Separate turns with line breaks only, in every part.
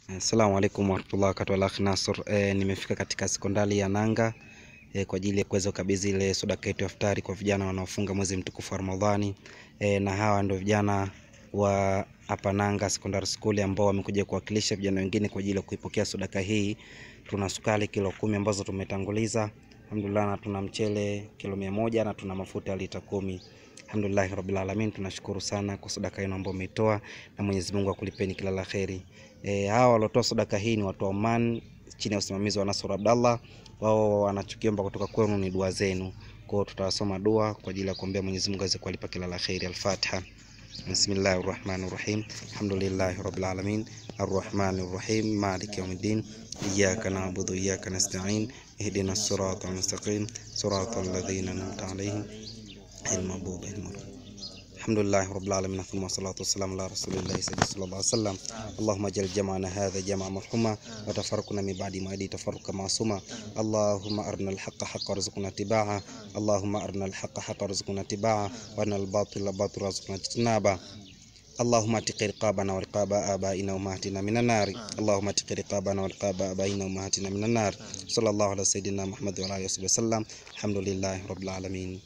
Assalamu alaikum warahmatullahi wabarakatuh. Nasr, nimefika katika sekondari ya Nanga kwa ajili ya kuweza kukabidhi ile sadaka yetu ya iftari kwa vijana wanaofunga mwezi mtukufu wa Ramadhani. Na hawa ndio vijana wa hapa Nanga Secondary School ambao wamekuja kuwakilisha vijana wengine kwa ajili ya kuipokea sadaka hii. Tuna sukari kilo 10 ambazo tumetanguliza. Alhamdulillah, na tuna mchele kilo 100 na tuna mafuta lita 10. Alhamdulillah rabbil alamin, tunashukuru sana kwa sadaka yenu ambayo umetoa, na Mwenyezi Mungu akulipeni kila la kheri. Hawa waliotoa sadaka hii ni watu wa Oman chini ya usimamizi wa Nasr Abdallah. Wao wanachokiomba kutoka kwenu ni dua zenu. Kwa hiyo tutawasoma dua kwa ajili ya kuombea Mwenyezi Mungu aweze kuwalipa kila la kheri. Al-Fatiha. Bismillahirrahmanirrahim. Alhamdulillahi rabbil alamin. Arrahmanir rahim. Maliki yawmiddin. Iyyaka na'budu wa iyyaka nasta'in. Ihdinas siratal mustaqim. Siratal ladzina an'amta 'alaihim ghayril maghdubi 'alaihim. Alhamdulillah rabbil alamin, thumma salatu wassalamu ala rasulillahi sallallahu alaihi wasallam. Allahumma jal jama'ana hadha jama'a marhuma wa tafarraqna min ba'di ma tafarraqa ma'suma. Allahumma arina al-haqqa haqqan warzuqna ittiba'a. Allahumma arina al-haqqa haqqan warzuqna ittiba'a wa arina al-batila batilan warzuqna ijtinaba. Allahumma atiqi riqabana wa riqaba abaina wa ummahatina minan nar. Allahumma atiqi riqabana wa riqaba abaina wa ummahatina minan nar. Sallallahu ala sayyidina Muhammad wa alihi wasallam. Alhamdulillah rabbil alamin.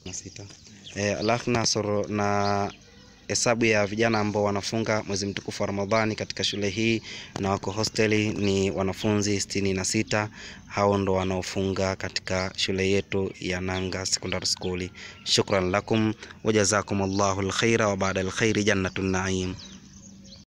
Nasr, na hesabu ya vijana ambao wanafunga mwezi mtukufu wa Ramadhani katika shule hii na wako hosteli ni wanafunzi 66. Hao ndo wanaofunga katika shule yetu ya Nanga Secondary School. Shukran lakum wa jazakumullahu alkhaira wa ba'da alkhairi jannatun na'im.